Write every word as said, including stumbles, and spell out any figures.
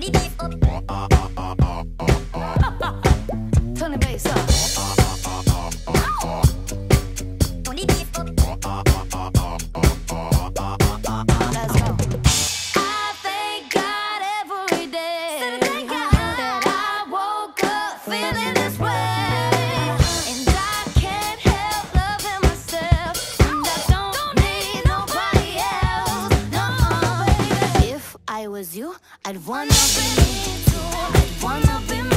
Turn the bass up. Let's go. I thank God every day that I woke up feeling this way, and I can't help loving myself, and I don't need nobody else. No, baby. If I was you, I'd wanna be me too. I'd wanna be me.